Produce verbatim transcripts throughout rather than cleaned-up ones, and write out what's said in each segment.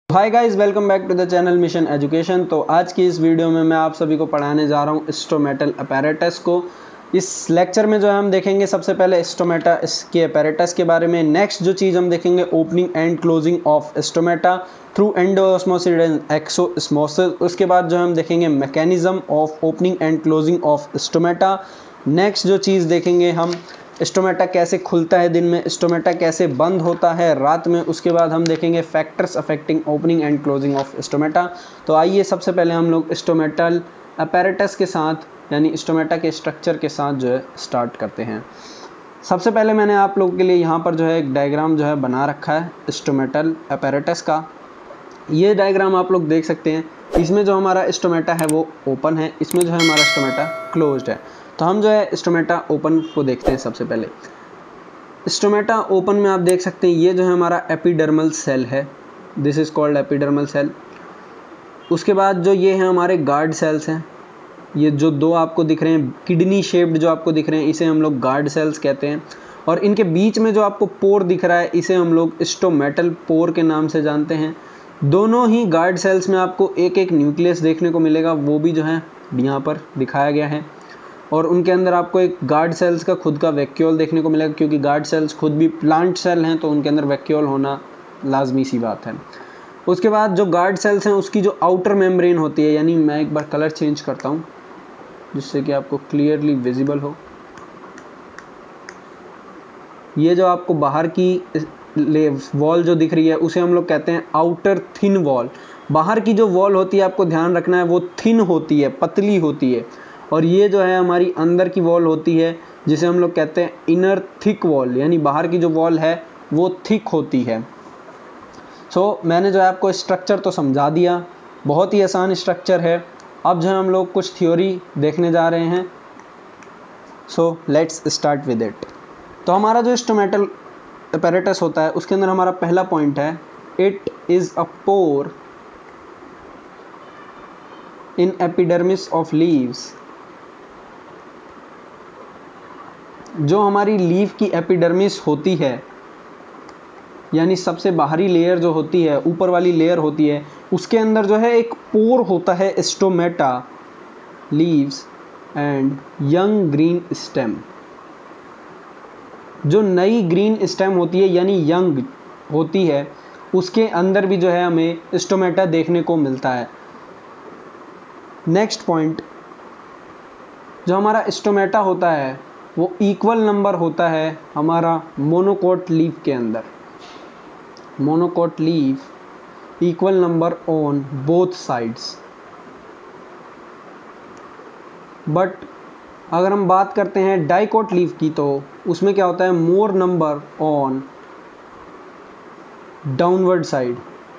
Hi guys, welcome back to the channel mission education. तो आज की इस वीडियो में मैं आप सभी को पढ़ाने जा रहा हूँ स्टोमेटल अपैरेटस को। इस लेक्चर में जो है हम देखेंगे सबसे पहले स्टोमेटा के अपैरेटस के बारे में। नेक्स्ट जो चीज़ हम देखेंगे opening and closing of stomata through endosmosis and exosmosis. उसके बाद जो हम देखेंगे mechanism of opening and closing of stomata. Next जो चीज़ देखेंगे हम स्टोमेटा कैसे खुलता है दिन में, स्टोमेटा कैसे बंद होता है रात में। उसके बाद हम देखेंगे factors affecting opening and closing of stomata. तो आइए सबसे पहले हम लोग स्टोमेटल अपैरेटस के साथ यानी स्टोमेटा के स्ट्रक्चर के साथ जो है स्टार्ट करते हैं। सबसे पहले मैंने आप लोगों के लिए यहाँ पर जो है एक डायग्राम जो है बना रखा है स्टोमेटल अपैरेटस का। ये डायग्राम आप लोग देख सकते हैं। इसमें जो हमारा स्टोमेटा है वो ओपन है, इसमें जो है हमारा स्टोमेटा क्लोज्ड है। तो हम जो है स्टोमेटा ओपन को देखते हैं। सबसे पहले स्टोमेटा ओपन में आप देख सकते हैं ये जो है हमारा एपिडर्मल सेल है, this is called epidermal cell. उसके बाद जो ये है हमारे गार्ड सेल्स हैं, ये जो दो आपको दिख रहे हैं किडनी शेप्ड जो आपको दिख रहे हैं इसे हम लोग गार्ड सेल्स कहते हैं। और इनके बीच में जो आपको पोर दिख रहा है इसे हम लोग स्टोमेटल पोर के नाम से जानते हैं। दोनों ही गार्ड सेल्स में आपको एक एक न्यूक्लियस देखने को मिलेगा, वो भी जो है यहाँ पर दिखाया गया है। और उनके अंदर आपको एक गार्ड सेल्स का खुद का वैक्यूल देखने को मिलेगा, क्योंकि गार्ड सेल्स खुद भी प्लांट सेल हैं तो उनके अंदर वैक्यूल होना लाजमी सी बात है। उसके बाद जो गार्ड सेल्स हैं उसकी जो आउटर मेम्ब्रेन होती है, यानी मैं एक बार कलर चेंज करता हूँ जिससे कि आपको क्लियरली विजिबल हो। ये जो आपको बाहर की वॉल जो दिख रही है उसे हम लोग कहते हैं आउटर थिन वॉल। बाहर की जो वॉल होती है आपको ध्यान रखना है वो थिन होती है, पतली होती है। और ये जो है हमारी अंदर की वॉल होती है जिसे हम लोग कहते हैं इनर थिक वॉल, यानी बाहर की जो वॉल है वो थिक होती है। सो so, मैंने जो है आपको स्ट्रक्चर तो समझा दिया, बहुत ही आसान स्ट्रक्चर है। अब जो है हम लोग कुछ थ्योरी देखने जा रहे हैं। So let's start with it. तो हमारा जो स्टोमेटल अपैरेटस होता है उसके अंदर हमारा पहला पॉइंट है it is a pore in epidermis of leaves. जो हमारी लीफ की एपिडर्मिस होती है यानी सबसे बाहरी लेयर जो होती है, ऊपर वाली लेयर होती है, उसके अंदर जो है एक पोर होता है stomata leaves and young green stem. जो नई ग्रीन स्टेम होती है यानी यंग होती है उसके अंदर भी जो है हमें स्टोमेटा देखने को मिलता है। नेक्स्ट पॉइंट, जो हमारा स्टोमेटा होता है वो इक्वल नंबर होता है हमारा मोनोकोट लीफ के अंदर। Monocot leaf equal number on both sides. But अगर हम बात करते हैं डाइकोट लीफ की तो उसमें क्या होता है more number on downward side,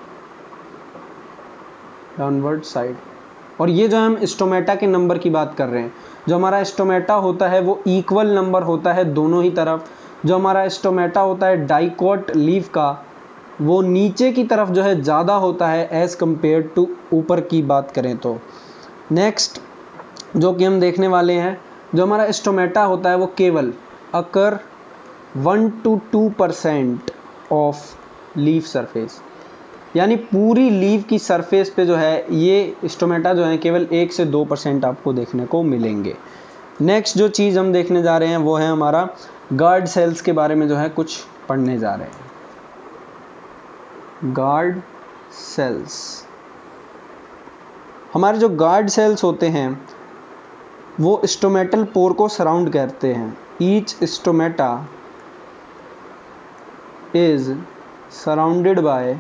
downward side. और ये जो हम स्टोमेटा के नंबर की बात कर रहे हैं, जो हमारा स्टोमेटा होता है वो इक्वल नंबर होता है दोनों ही तरफ। जो हमारा स्टोमेटा होता है डाइकोट लीफ का वो नीचे की तरफ जो है ज़्यादा होता है एज़ कम्पेयर टू ऊपर की बात करें तो। नेक्स्ट जो कि हम देखने वाले हैं, जो हमारा स्टोमेटा होता है वो केवल occur one to two percent of leaf surface, यानी पूरी लीफ की सरफेस पे जो है ये स्टोमेटा जो है केवल एक से दो परसेंट आपको देखने को मिलेंगे। नेक्स्ट जो चीज़ हम देखने जा रहे हैं वो है हमारा गार्ड सेल्स के बारे में जो है कुछ पढ़ने जा रहे हैं। गार्ड सेल्स, हमारे जो गार्ड सेल्स होते हैं वो स्टोमेटल पोर को सराउंड करते हैं। Each stomata is surrounded by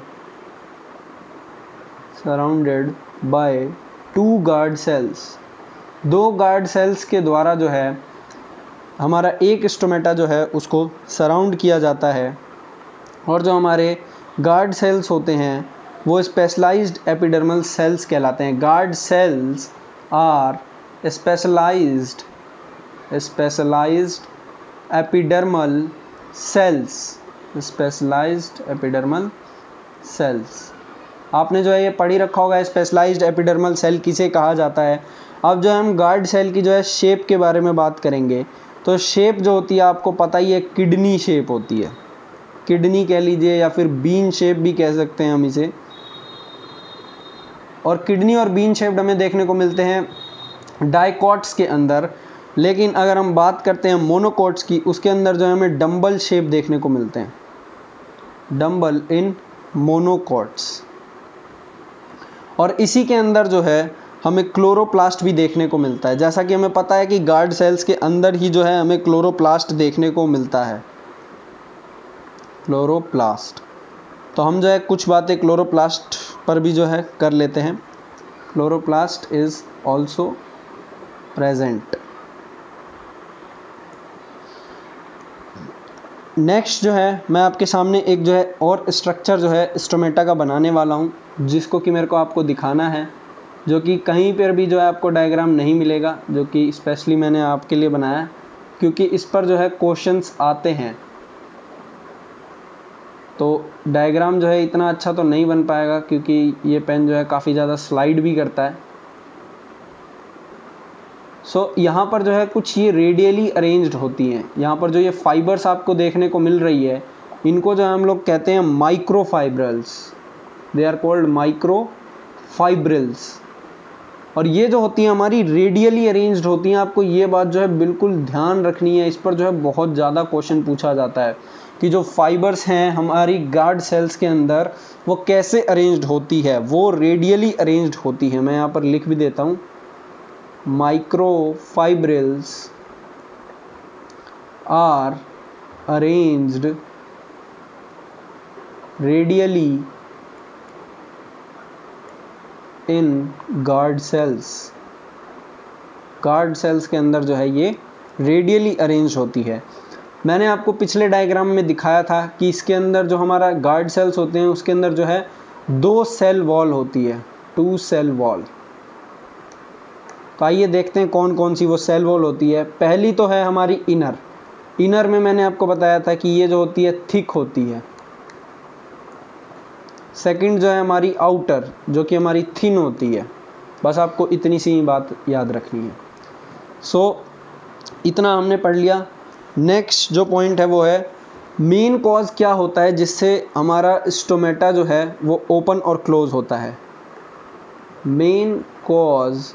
surrounded by two guard cells. दो गार्ड सेल्स के द्वारा जो है हमारा एक स्टोमेटा जो है उसको सराउंड किया जाता है। और जो हमारे गार्ड सेल्स होते हैं वो स्पेशलाइज्ड एपिडर्मल सेल्स कहलाते हैं। Guard cells are specialized specialized epidermal cells specialized epidermal cells. आपने जो है ये पढ़ी रखा होगा स्पेशलाइज्ड एपिडर्मल सेल किसे कहा जाता है। अब जो हम गार्ड सेल की जो है शेप के बारे में बात करेंगे तो शेप जो होती है आपको पता ही है किडनी शेप होती है, किडनी कह लीजिए या फिर बीन शेप भी कह सकते हैं हम इसे। और किडनी और बीन शेप्ड हमें देखने को मिलते हैं डाइकॉट्स के अंदर। लेकिन अगर हम बात करते हैं मोनोकॉट्स की, उसके अंदर जो है हमें डंबल शेप देखने को मिलते हैं, डंबल इन मोनोकॉट्स। और इसी के अंदर जो है हमें क्लोरोप्लास्ट भी देखने को मिलता है। जैसा कि हमें पता है कि गार्ड सेल्स के अंदर ही जो है हमें क्लोरोप्लास्ट देखने को मिलता है, क्लोरोप्लास्ट। तो हम जो है कुछ बातें क्लोरोप्लास्ट पर भी जो है कर लेते हैं। Chloroplast is also present. Next जो है मैं आपके सामने एक जो है और स्ट्रक्चर जो है स्टोमेटा का बनाने वाला हूँ, जिसको कि मेरे को आपको दिखाना है, जो कि कहीं पर भी जो है आपको डायग्राम नहीं मिलेगा, जो कि स्पेशली मैंने आपके लिए बनाया क्योंकि इस पर जो है क्वेश्चंस आते हैं। तो डायग्राम जो है इतना अच्छा तो नहीं बन पाएगा क्योंकि ये पेन जो है काफ़ी ज़्यादा स्लाइड भी करता है। सो so, यहाँ पर जो है कुछ ये रेडियली अरेंज्ड होती हैं। यहाँ पर जो ये फाइबर्स आपको देखने को मिल रही है, इनको जो है हम लोग कहते हैं माइक्रोफाइब्रल्स। They are called माइक्रोफाइब्रल्स। और ये जो होती हैं हमारी रेडियली अरेंज्ड होती हैं। आपको ये बात जो है बिल्कुल ध्यान रखनी है, इस पर जो है बहुत ज़्यादा क्वेश्चन पूछा जाता है कि जो फाइबर्स हैं हमारी गार्ड सेल्स के अंदर वो कैसे अरेंज्ड होती है। वो रेडियली अरेंज्ड होती है। मैं यहाँ पर लिख भी देता हूँ, microfibrils are arranged radially in guard cells. Guard cells के अंदर जो है ये रेडियली अरेंज होती है। मैंने आपको पिछले डायग्राम में दिखाया था कि इसके अंदर जो हमारा गार्ड सेल्स होते हैं उसके अंदर जो है दो सेल वॉल होती है, टू सेल वॉल। तो आइए देखते हैं कौन कौन सी वो सेल वॉल होती है। पहली तो है हमारी इनर। इनर में मैंने आपको बताया था कि ये जो होती है थिक होती है। सेकंड जो है हमारी आउटर, जो कि हमारी थिन होती है। बस आपको इतनी सी बात याद रखनी है। सो so, इतना हमने पढ़ लिया। नेक्स्ट जो पॉइंट है वो है मेन कॉज क्या होता है जिससे हमारा स्टोमेटा जो है वो ओपन और क्लोज होता है। Main cause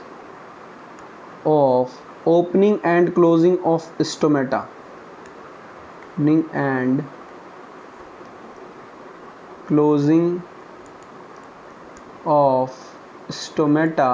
of opening and closing of stomata, opening and closing of stomata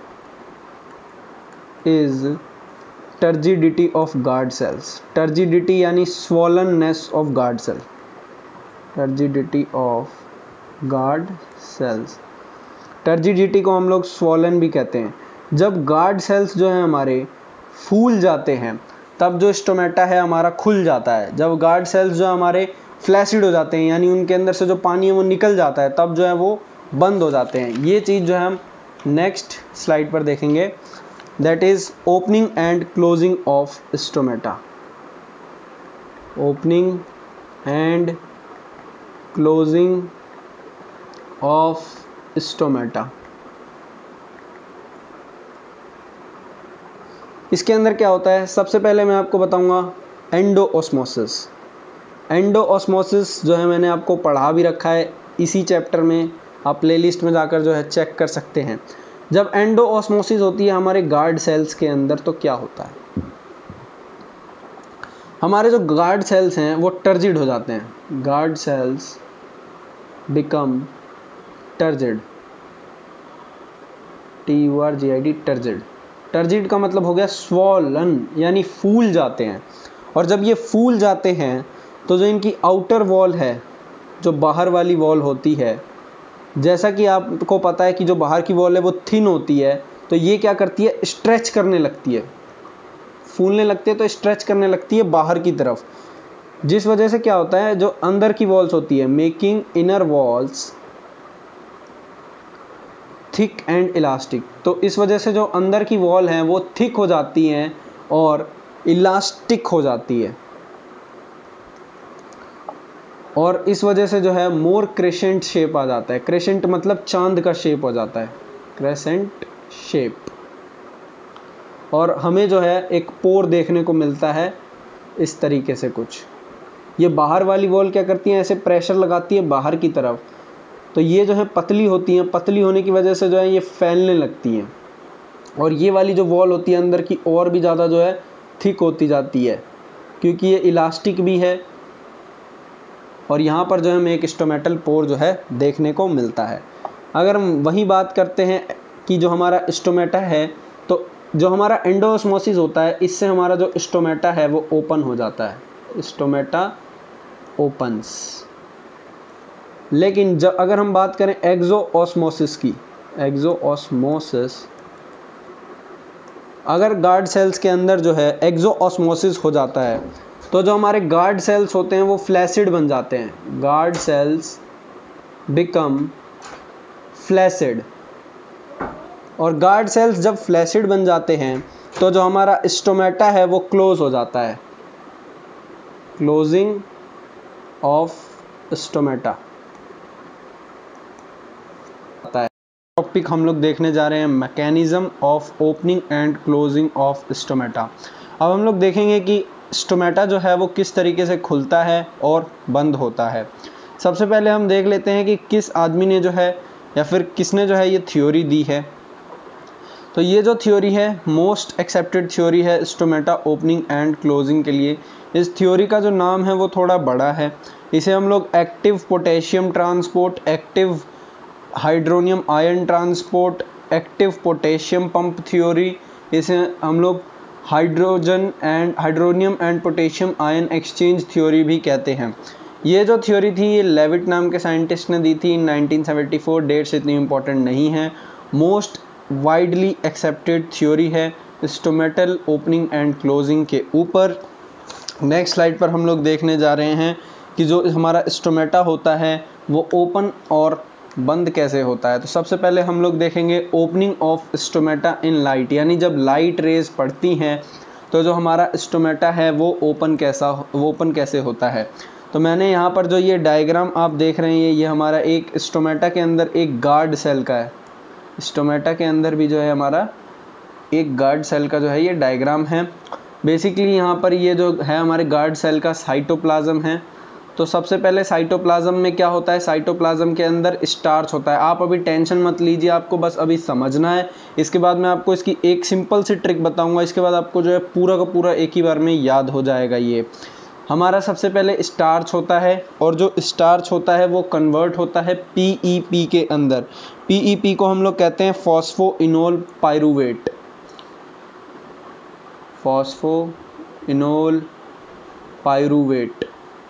is turgidity of guard cells. Turgidity यानी swollenness of guard cell, turgidity of guard cells. Turgidity को हम लोग स्वॉलन भी कहते हैं। जब गार्ड सेल्स जो है हमारे फूल जाते हैं तब जो स्टोमेटा है हमारा खुल जाता है। जब गार्ड सेल्स जो हमारे फ्लैसिड हो जाते हैं यानी उनके अंदर से जो पानी है वो निकल जाता है, तब जो है वो बंद हो जाते हैं। ये चीज़ जो है हम नेक्स्ट स्लाइड पर देखेंगे, that is opening and closing of stomata. Opening and closing of stomata. इसके अंदर क्या होता है, सबसे पहले मैं आपको बताऊंगा एंडोऑस्मोसिस। एंडोऑस्मोसिस जो है मैंने आपको पढ़ा भी रखा है इसी चैप्टर में, आप प्लेलिस्ट में जाकर जो है चेक कर सकते हैं। जब एंडोऑस्मोसिस होती है हमारे गार्ड सेल्स के अंदर तो क्या होता है, हमारे जो गार्ड सेल्स हैं वो टर्जिड हो जाते हैं। Guard cells become turgid, T U R G I D, turgid. Turgid का मतलब हो गया स्वॉलन, यानी फूल जाते हैं। और जब ये फूल जाते हैं तो जो इनकी आउटर वॉल है, जो बाहर वाली वॉल होती है, जैसा कि आपको पता है कि जो बाहर की वॉल है वो थिन होती है, तो ये क्या करती है, स्ट्रेच करने लगती है। फूलने लगती है तो स्ट्रेच करने लगती है बाहर की तरफ, जिस वजह से क्या होता है, जो अंदर की वॉल्स होती है, making inner walls thick and elastic. तो इस वजह से जो अंदर की वॉल है वो थिक हो जाती हैं और इलास्टिक हो जाती है। और इस वजह से जो है मोर क्रेसेंट शेप आ जाता है। क्रेसेंट मतलब चांद का शेप हो जाता है, क्रेसेंट शेप। और हमें जो है एक पोर देखने को मिलता है इस तरीके से कुछ। ये बाहर वाली वॉल क्या करती है, ऐसे प्रेशर लगाती है बाहर की तरफ, तो ये जो है पतली होती हैं, पतली होने की वजह से जो है ये फैलने लगती हैं, और ये वाली जो वॉल होती है अंदर की और भी ज़्यादा जो है थिक होती जाती है, क्योंकि ये इलास्टिक भी है। और यहाँ पर जो है हमें एक स्टोमेटल पोर जो है देखने को मिलता है। अगर हम वही बात करते हैं कि जो हमारा स्टोमेटा है, तो जो हमारा एंडोऑस्मोसिस होता है, इससे हमारा जो स्टोमेटा है वो ओपन हो जाता है, स्टोमेटा ओपन्स। लेकिन जब अगर हम बात करें एक्सोऑस्मोसिस की, एक्सोऑस्मोसिस, अगर गार्ड सेल्स के अंदर जो है एक्सोऑस्मोसिस हो जाता है, तो जो हमारे गार्ड सेल्स होते हैं वो फ्लैसिड बन जाते हैं, गार्ड सेल्स बिकम फ्लैसिड। और गार्ड सेल्स जब फ्लैसिड बन जाते हैं तो जो हमारा स्टोमेटा है वो क्लोज हो जाता है, क्लोजिंग ऑफ स्टोमेटा। टॉपिक हम लोग देखने जा रहे हैं mechanism of opening and closing of stomata. अब हम लोग देखेंगे कि स्टोमेटा जो है वो किस तरीके से खुलता है और बंद होता है। सबसे पहले हम देख लेते हैं कि किस आदमी ने जो है या फिर किसने जो है ये थ्योरी दी है। तो ये जो थ्योरी है मोस्ट एक्सेप्टेड थ्योरी है स्टोमेटा ओपनिंग एंड क्लोजिंग के लिए। इस थ्योरी का जो नाम है वो थोड़ा बड़ा है, इसे हम लोग active potassium transport, active hydronium ion transport, active potassium pump theory, इसे हम लोग hydrogen and hydronium and potassium ion exchange theory भी कहते हैं। ये जो थ्योरी थी ये लेविट नाम के साइंटिस्ट ने दी थी in nineteen seventy four. Dates इतनी इंपॉर्टेंट नहीं है, मोस्ट वाइडली एक्सेप्टेड थ्योरी है स्टोमेटल ओपनिंग एंड क्लोजिंग के ऊपर। नेक्स्ट स्लाइड पर हम लोग देखने जा रहे हैं कि जो हमारा स्टोमेटा होता है वो ओपन और बंद कैसे होता है। तो सबसे पहले हम लोग देखेंगे opening of stomata in light, यानी जब लाइट रेज पड़ती हैं तो जो हमारा स्टोमेटा है वो ओपन कैसा वो ओपन कैसे होता है। तो मैंने यहाँ पर जो ये डायग्राम आप देख रहे हैं ये हमारा एक स्टोमेटा के अंदर एक गार्ड सेल का है। स्टोमेटा के अंदर भी जो है हमारा एक गार्ड सेल का जो है ये डायग्राम है। बेसिकली यहाँ पर ये जो है हमारे गार्ड सेल का साइटोप्लाज्म है। तो सबसे पहले साइटोप्लाज्म में क्या होता है, साइटोप्लाज्म के अंदर स्टार्च होता है। आप अभी टेंशन मत लीजिए, आपको बस अभी समझना है। इसके बाद मैं आपको इसकी एक सिंपल सी ट्रिक बताऊंगा, इसके बाद आपको जो है पूरा का पूरा एक ही बार में याद हो जाएगा। ये हमारा सबसे पहले स्टार्च होता है, और जो स्टार्च होता है वो कन्वर्ट होता है पीईपी के अंदर। पीईपी को हम लोग कहते हैं फॉस्फोइनोल पाइरूवेट, फॉस्फोइनोल पाइरूवेट,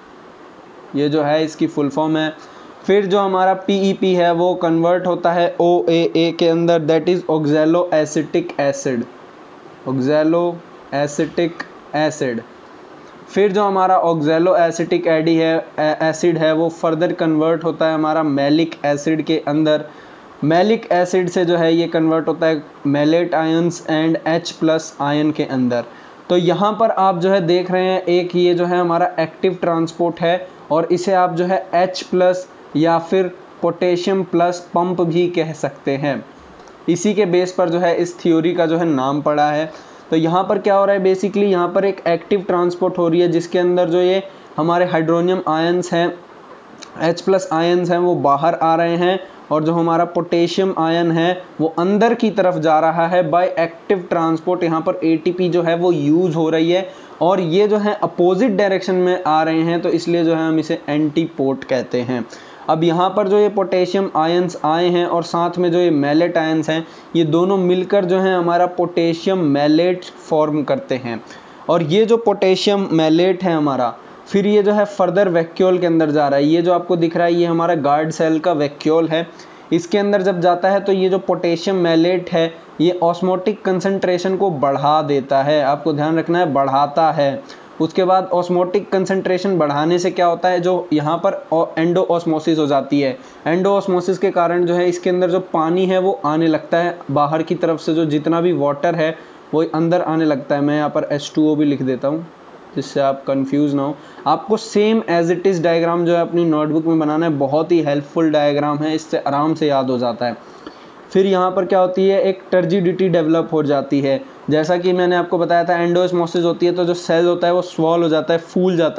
ये जो है इसकी फुल फॉर्म है। फिर जो हमारा पीईपी है वो कन्वर्ट होता है ओएए के अंदर, that is oxaloacetic acid, oxaloacetic acid. फिर जो हमारा ऑक्सैलो एसिटिक एडी है एसिड है वो फर्दर कन्वर्ट होता है हमारा मैलिक एसिड के अंदर। मैलिक एसिड से जो है ये कन्वर्ट होता है malate ions and H plus ion के अंदर। तो यहाँ पर आप जो है देख रहे हैं एक ये जो है हमारा एक्टिव ट्रांसपोर्ट है, और इसे आप जो है H प्लस या फिर पोटेशियम प्लस पंप भी कह सकते हैं। इसी के बेस पर जो है इस थ्योरी का जो है नाम पड़ा है। तो यहाँ पर क्या हो रहा है, बेसिकली यहाँ पर एक एक्टिव ट्रांसपोर्ट हो रही है जिसके अंदर जो ये हमारे हाइड्रोनियम आयंस हैं, H प्लस आयंस हैं वो बाहर आ रहे हैं, और जो हमारा पोटेशियम आयन है वो अंदर की तरफ जा रहा है बाय एक्टिव ट्रांसपोर्ट। यहाँ पर एटीपी जो है वो यूज हो रही है, और ये जो है अपोजिट डायरेक्शन में आ रहे हैं, तो इसलिए जो है हम इसे एंटीपोर्ट कहते हैं। अब यहाँ पर जो ये पोटेशियम आयंस आए हैं और साथ में जो ये मैलेट आयंस हैं, ये दोनों मिलकर जो है हमारा पोटेशियम मैलेट फॉर्म करते हैं। और ये जो पोटेशियम मैलेट है हमारा, फिर ये जो है फर्दर वैक्यूल के अंदर जा रहा है। ये जो आपको दिख रहा है ये हमारा गार्ड सेल का वैक्यूल है। इसके अंदर जब जाता है तो ये जो पोटेशियम मैलेट है ये ऑस्मोटिक कंसंट्रेशन को बढ़ा देता है, आपको ध्यान रखना है, बढ़ाता है। उसके बाद ऑस्मोटिक कंसंट्रेशन बढ़ाने से क्या होता है, जो यहाँ पर एंडो ऑस्मोसिस हो जाती है। एंडो ऑस्मोसिस के कारण जो है इसके अंदर जो पानी है वो आने लगता है बाहर की तरफ से, जो जितना भी वाटर है वो अंदर आने लगता है। मैं यहाँ पर एच टू ओ भी लिख देता हूँ जिससे आप कंफ्यूज ना हो। आपको same as it is diagram जो है अपनी नोटबुक में बनाना है, बहुत ही हेल्पफुल डायग्राम है, इससे आराम से याद हो जाता है। फिर यहाँ पर क्या होती है, एक टर्जिडिटी डेवलप हो जाती है। जैसा कि मैंने आपको बताया था एंडोस्मोसिस होती है तो जो सेल होता है वो स्वॉल हो जाता है, फूल जाता है।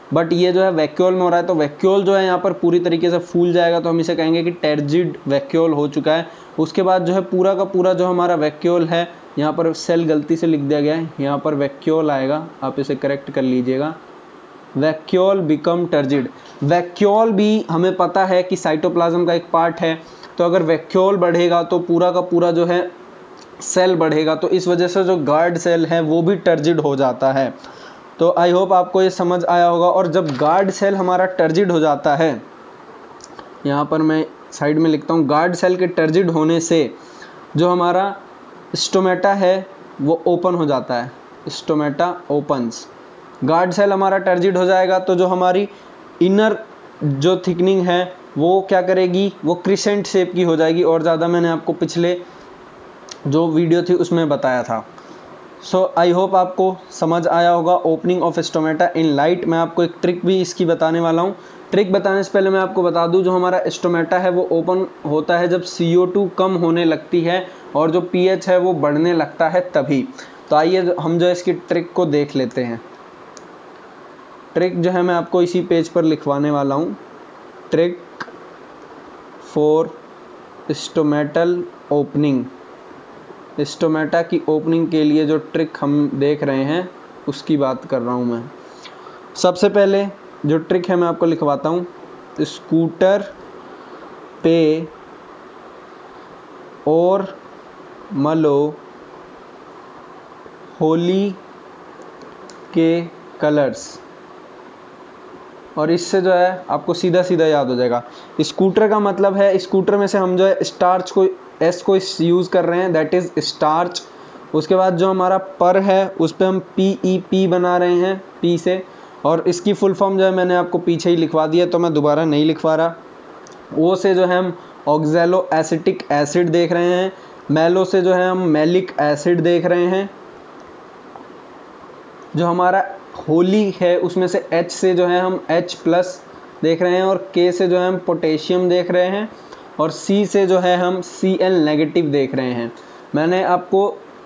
बट ये जो है वैक्यूल में हो रहा है, तो वैक्यूल जो है यहाँ पर पूरी तरीके से फूल जाएगा, तो हम इसे कहेंगे कि टर्जिड वैक्यूल हो चुका है। उसके बाद जो है पूरा का पूरा जो हमारा वैक्यूल है, यहाँ पर सेल गलती से लिख दिया गया है, यहाँ पर वैक्यूल आएगा, आप इसे करेक्ट कर लीजिएगा। Vacuole become turgid. वैक्यूल भी हमें पता है कि साइटोप्लाज्म का एक पार्ट है, तो अगर वैक्यूल बढ़ेगा तो पूरा का पूरा जो है सेल बढ़ेगा, तो इस वजह से जो गार्ड सेल है वो भी टर्जिड हो जाता है। तो आई होप आपको ये समझ आया होगा। और जब गार्ड सेल हमारा टर्जिड हो जाता है, यहाँ पर मैं साइड में लिखता हूँ, गार्ड सेल के टर्जिड होने से जो हमारा स्टोमेटा है वो ओपन हो जाता है, स्टोमेटा ओपन्स। गार्ड सेल हमारा टर्जिड हो जाएगा तो जो हमारी इनर जो थिकनिंग है वो क्या करेगी, वो क्रिसेंट शेप की हो जाएगी, और ज़्यादा मैंने आपको पिछले जो वीडियो थी उसमें बताया था। सो आई होप आपको समझ आया होगा opening of stomata in light. मैं आपको एक ट्रिक भी इसकी बताने वाला हूँ। ट्रिक बताने से पहले मैं आपको बता दूं, जो हमारा स्टोमेटा है वो ओपन होता है जब सी ओ टू कम होने लगती है और जो पी एच है वो बढ़ने लगता है तभी। तो आइए हम जो इसकी ट्रिक को देख लेते हैं। ट्रिक जो है मैं आपको इसी पेज पर लिखवाने वाला हूँ। Trick for stomatal opening. Stomata की ओपनिंग के लिए जो ट्रिक हम देख रहे हैं उसकी बात कर रहा हूँ मैं। सबसे पहले जो ट्रिक है मैं आपको लिखवाता हूँ। स्कूटर पे और मलो होली के कलर्स, और इससे जो है आपको सीधा सीधा याद हो जाएगा। स्कूटर का मतलब है, स्कूटर में से हम जो है स्टार्च को एस को यूज़ कर रहे हैं, दैट इज़ स्टार्च। उसके बाद जो हमारा पर है उस पर हम पी ई पी बना रहे हैं, पी से, और इसकी फुल फॉर्म जो है मैंने आपको पीछे ही लिखवा दिया, तो मैं दोबारा नहीं लिखवा रहा। ओ से जो है हम ऑक्जेलो एसिटिक एसिड देख रहे हैं। मेलो से जो है हम मैलिक एसिड देख रहे हैं। जो हमारा होली है उसमें से H से जो है हम H प्लस देख रहे हैं, और K से जो है हम पोटेशियम देख रहे हैं, और C से जो है हम सी एल नेगेटिव देख रहे हैं। मैंने आपको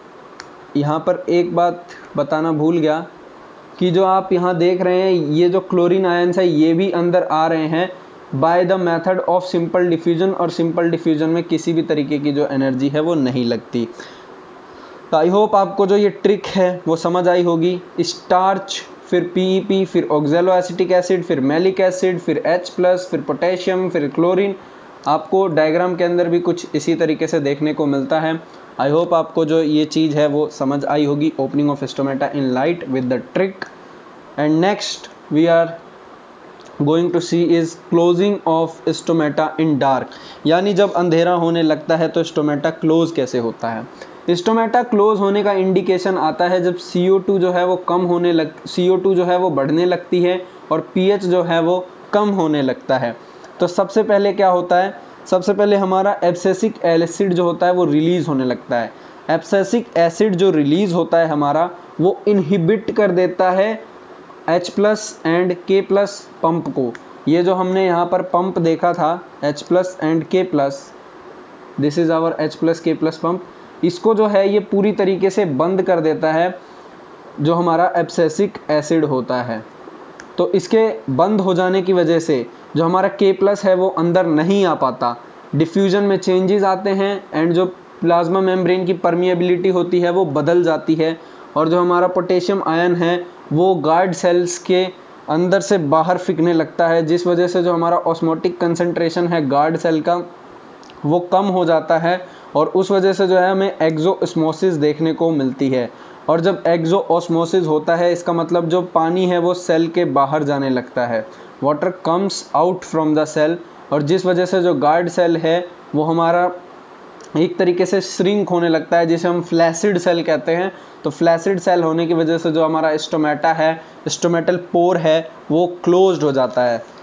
यहाँ पर एक बात बताना भूल गया कि जो आप यहाँ देख रहे हैं ये जो क्लोरीन आयंस है ये भी अंदर आ रहे हैं by the method of simple diffusion, और सिंपल डिफ्यूजन में किसी भी तरीके की जो एनर्जी है वो नहीं लगती। तो आई होप आपको जो ये ट्रिक है वो समझ आई होगी। स्टार्च, फिर पीईपी, फिर ऑक्जेलो एसिटिक एसिड, फिर मैलिक एसिड, फिर H प्लस, फिर पोटेशियम, फिर क्लोरीन। आपको डायग्राम के अंदर भी कुछ इसी तरीके से देखने को मिलता है। आई होप आपको जो ये चीज़ है वो समझ आई होगी, opening of stomata in light with the trick. And next we are going to see is closing of stomata in dark, यानी जब अंधेरा होने लगता है तो स्टोमेटा क्लोज कैसे होता है। स्टोमेटा क्लोज होने का इंडिकेशन आता है जब सी ओ टू जो है वो कम होने लग सी ओ टू जो है वो बढ़ने लगती है और पी एच जो है वो कम होने लगता है। तो सबसे पहले क्या होता है, सबसे पहले हमारा एब्सेसिक एसिड जो होता है वो रिलीज होने लगता है। एब्सेसिक एसिड जो रिलीज होता है हमारा वो इनहिबिट कर देता है H plus and K plus pump को। ये जो हमने यहाँ पर पंप देखा था H plus and K plus, this is our H plus K plus pump, इसको जो है ये पूरी तरीके से बंद कर देता है जो हमारा एब्सेसिक एसिड होता है। तो इसके बंद हो जाने की वजह से जो हमारा K प्लस है वो अंदर नहीं आ पाता, डिफ्यूजन में चेंजेस आते हैं, एंड जो प्लाज्मा मेम्ब्रेन की परमिएबिलिटी होती है वो बदल जाती है, और जो हमारा पोटेशियम आयन है वो गार्ड सेल्स के अंदर से बाहर फेंकने लगता है, जिस वजह से जो हमारा ऑस्मोटिक कंसंट्रेशन है गार्ड सेल का वो कम हो जाता है, और उस वजह से जो है हमें एक्सोस्मोसिस देखने को मिलती है। और जब एक्सोस्मोसिस होता है इसका मतलब जो पानी है वो सेल के बाहर जाने लगता है, water comes out from the cell, और जिस वजह से जो गार्ड सेल है वो हमारा एक तरीके से श्रिंक होने लगता है, जिसे हम फ्लैसिड सेल कहते हैं। तो फ्लैसिड सेल होने की वजह से जो हमारा स्टोमेटा है, स्टोमेटल पोर है, वो क्लोज्ड हो जाता है।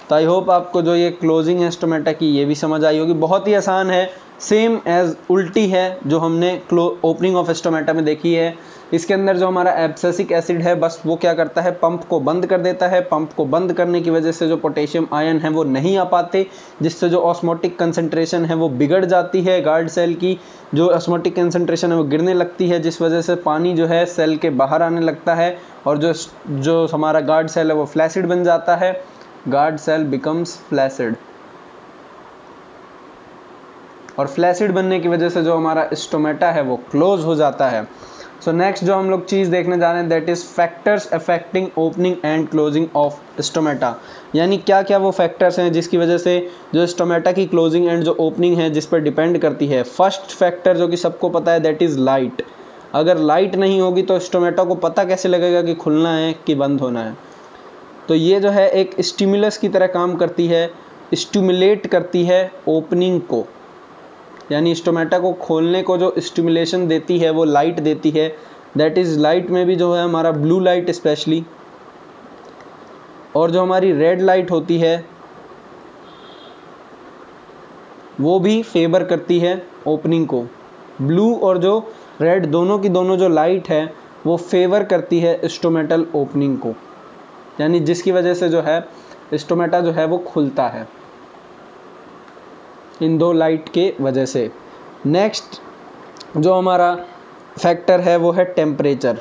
तो आई होप आपको जो ये क्लोजिंग है स्टोमेटा की ये भी समझ आई होगी। बहुत ही आसान है, सेम एज उल्टी है जो हमने ओपनिंग ऑफ स्टोमेटा में देखी है। इसके अंदर जो हमारा एब्सिसिक एसिड है बस वो क्या करता है, पंप को बंद कर देता है। पंप को बंद करने की वजह से जो पोटेशियम आयन है वो नहीं आ पाते, जिससे जो ऑस्मोटिक कंसंट्रेशन है वो बिगड़ जाती है। गार्ड सेल की जो ऑस्मोटिक कंसंट्रेशन है वो गिरने लगती है, जिस वजह से पानी जो है सेल के बाहर आने लगता है और जो जो हमारा गार्ड सेल है वो फ्लैसिड बन जाता है। गार्ड सेल बिकम्स फ्लैसिड, और फ्लैसिड बनने की वजह से जो हमारा स्टोमेटा है वो क्लोज हो जाता है। सो नेक्स्ट जो हम लोग चीज़ देखने जा रहे हैं that is factors affecting opening and closing of stomata. यानी क्या क्या वो फैक्टर्स हैं जिसकी वजह से जो स्टोमेटा की क्लोजिंग एंड जो ओपनिंग है जिस पर डिपेंड करती है। फर्स्ट फैक्टर जो कि सबको पता है दैट इज़ लाइट। अगर लाइट नहीं होगी तो स्टोमेटा को पता कैसे लगेगा कि खुलना है कि बंद होना है। तो ये जो है एक स्टिमुलस की तरह काम करती है, स्टिमुलेट करती है ओपनिंग को, यानी स्टोमेटा को खोलने को जो स्टिमुलेशन देती है वो लाइट देती है। दैट इज़ लाइट में भी जो है हमारा ब्लू लाइट स्पेशली, और जो हमारी रेड लाइट होती है वो भी फेवर करती है ओपनिंग को। ब्लू और जो रेड दोनों की दोनों जो लाइट है वो फेवर करती है स्टोमेटल ओपनिंग को, यानी जिसकी वजह से जो है स्टोमेटा जो है वो खुलता है इन दो लाइट के वजह से। नेक्स्ट जो हमारा फैक्टर है वो है टेम्परेचर।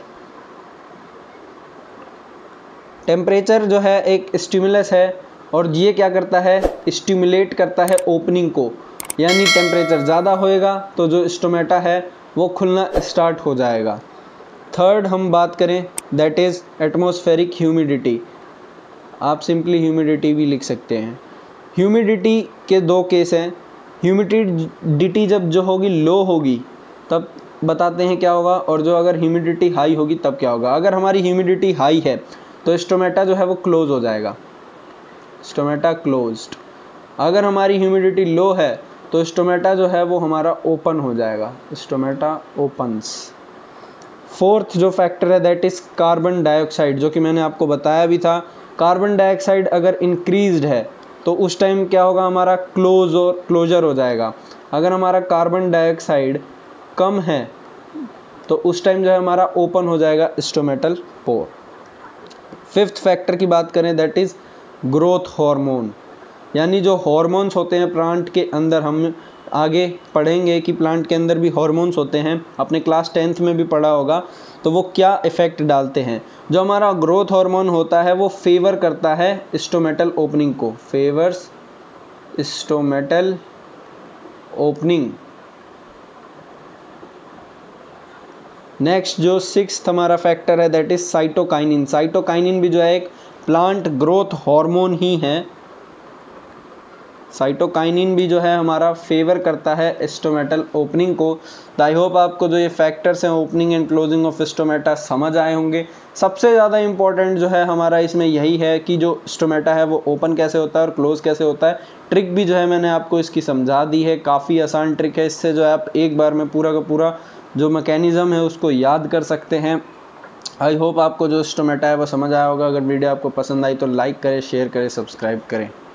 टेम्परेचर जो है एक स्टिमुलस है और ये क्या करता है, स्टिमुलेट करता है ओपनिंग को, यानी टेम्परेचर ज़्यादा होएगा तो जो स्टोमेटा है वो खुलना स्टार्ट हो जाएगा। थर्ड हम बात करें दैट इज़ एटमॉस्फेरिक ह्यूमिडिटी। आप सिंपली ह्यूमिडिटी भी लिख सकते हैं। ह्यूमिडिटी के दो केस हैं। ह्यूमिडिटी जब जो होगी लो होगी तब बताते हैं क्या होगा, और जो अगर ह्यूमिडिटी हाई होगी तब क्या होगा। अगर हमारी ह्यूमिडिटी हाई है तो स्टोमेटा जो है वो क्लोज हो जाएगा, स्टोमेटा क्लोज्ड। अगर हमारी ह्यूमिडिटी लो है तो स्टोमेटा जो है वो हमारा ओपन हो जाएगा, स्टोमेटा ओपन्स। फोर्थ जो फैक्टर है दैट इज़ कार्बन डाइऑक्साइड, जो कि मैंने आपको बताया भी था। कार्बन डाइऑक्साइड अगर इंक्रीज्ड है तो उस टाइम क्या होगा, हमारा क्लोज और क्लोजर हो जाएगा। अगर हमारा कार्बन डाइऑक्साइड कम है तो उस टाइम जो है हमारा ओपन हो जाएगा स्टोमेटल पोर। फिफ्थ फैक्टर की बात करें दैट इज़ ग्रोथ हार्मोन, यानी जो हार्मोन्स होते हैं प्लांट के अंदर, हम आगे पढ़ेंगे कि प्लांट के अंदर भी हार्मोन्स होते हैं, अपने क्लास टेंथ में भी पढ़ा होगा, तो वो क्या इफ़ेक्ट डालते हैं। जो हमारा ग्रोथ हार्मोन होता है वो फेवर करता है स्टोमेटल ओपनिंग को, फेवर्स स्टोमेटल ओपनिंग। नेक्स्ट जो सिक्स्थ हमारा फैक्टर है दैट इज साइटोकाइनिन। साइटोकाइनिन भी जो है एक प्लांट ग्रोथ हार्मोन ही है। साइटोकाइनिन भी जो है हमारा फेवर करता है स्टोमेटल ओपनिंग को। तो आई होप आपको जो ये फैक्टर्स हैं opening and closing of stomata समझ आए होंगे। सबसे ज़्यादा इंपॉर्टेंट जो है हमारा इसमें यही है कि जो स्टोमेटा है वो ओपन कैसे होता है और क्लोज कैसे होता है। ट्रिक भी जो है मैंने आपको इसकी समझा दी है, काफ़ी आसान ट्रिक है। इससे जो है आप एक बार में पूरा का पूरा जो मैकेनिज़्म है उसको याद कर सकते हैं। आई होप आपको जो स्टोमेटा है वो समझ आया होगा। अगर वीडियो आपको पसंद आई तो लाइक करें, शेयर करें, सब्सक्राइब करें।